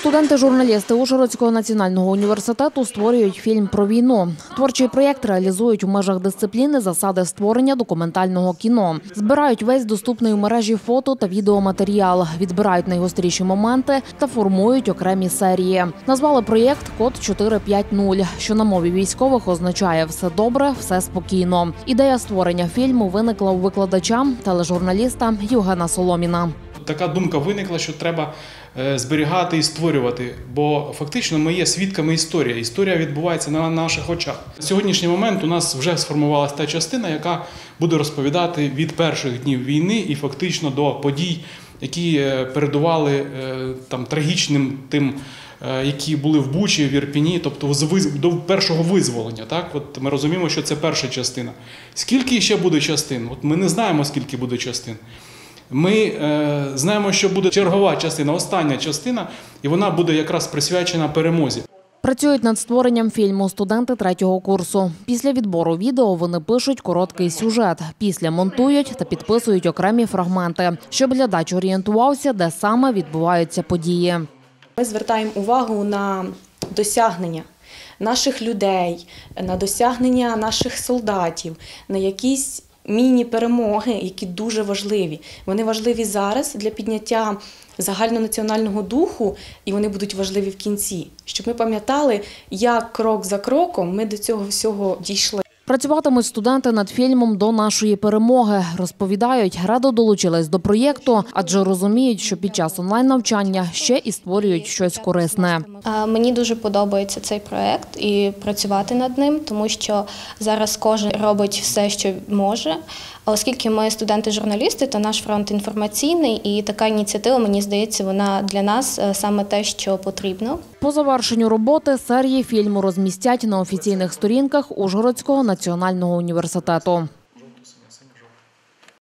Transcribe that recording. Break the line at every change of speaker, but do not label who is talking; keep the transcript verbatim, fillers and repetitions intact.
Студенти-журналісти Ужгородського національного університету створюють фільм про війну. Творчий проєкт реалізують у межах дисципліни «Засади створення документального кіно». Збирають весь доступний у мережі фото та відеоматеріал, відбирають найгостріші моменти та формують окремі серії. Назвали проєкт «Код чотири п'ять нуль», що на мові військових означає «все добре, все спокійно». Ідея створення фільму виникла у викладача, тележурналіста Євгена Соломіна.
Така думка виникла, що треба зберігати і створювати, бо фактично ми є свідками історії. Історія відбувається на наших очах. На сьогоднішній момент у нас вже сформувалася та частина, яка буде розповідати від перших днів війни і фактично до подій, які передували там трагічним тим, які були в Бучі, в Ірпіні, тобто до першого визволення. Так? От ми розуміємо, що це перша частина. Скільки ще буде частин? От ми не знаємо, скільки буде частин. Ми е, знаємо, що буде чергова частина, остання частина, і вона буде якраз присвячена перемозі.
Працюють над створенням фільму студенти третього курсу. Після відбору відео вони пишуть короткий сюжет, після монтують та підписують окремі фрагменти, щоб глядач орієнтувався, де саме відбуваються події.
Ми звертаємо увагу на досягнення наших людей, на досягнення наших солдатів, на якісь міні-перемоги, які дуже важливі. Вони важливі зараз для підняття загальнонаціонального духу, і вони будуть важливі в кінці. Щоб ми пам'ятали, як крок за кроком ми до цього всього дійшли.
Працюватимуть студенти над фільмом до нашої перемоги. Розповідають, радо долучились до проєкту, адже розуміють, що під час онлайн-навчання ще і створюють щось корисне.
Мені дуже подобається цей проєкт і працювати над ним, тому що зараз кожен робить все, що може. А оскільки ми студенти-журналісти, то наш фронт інформаційний, і така ініціатива, мені здається, вона для нас саме те, що потрібно.
По завершенню роботи серії фільму розмістять на офіційних сторінках Ужгородського національного університету.